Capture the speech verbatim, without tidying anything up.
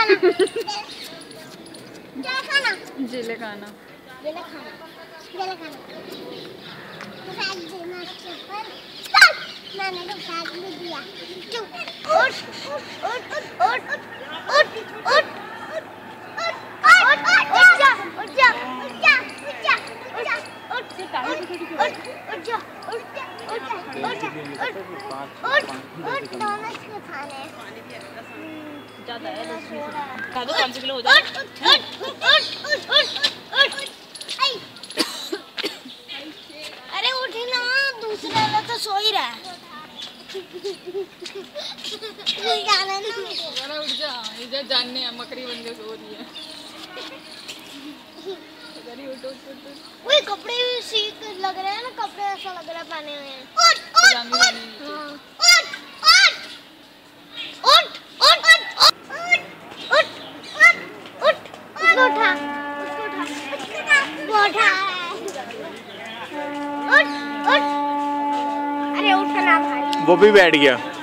खाना? क्या खाना? जेले खाना। जेले खाना। जेले खाना। फेंक देना इसके ऊपर। मैंने तो फेंक भी दिया। चुप। उठ उठ उठ उठ उठ उठ उठ उठ उठ जा उठ जा उठ जा उठ जा उठ जा उठ उठ जा उठ जा उठ जा उठ उठ उठ दोनों इसको खाने हैं। ज़्यादा है दस बीस खा दो पाँच किलो हो जाए। उठ उठ उठ उठ उठ उठ उठ अरे उठ ना दूसरा वाला तो सो ही रहा है। जाना ना जरा उठ जा इधर जानने हैं मकरी बंदे सो रही है। उठ उठ उठ वही कपड़े भी सीक लग रहे हैं ना कपड़े ऐसा लग रहा है पहने हुए हैं। उठ उठ उठ उठ उठ उठ उठ उठ उठ उसको उठा उसको उठा वो उठा उठ उठ अरे उठना भाई वो भी बैठ गया।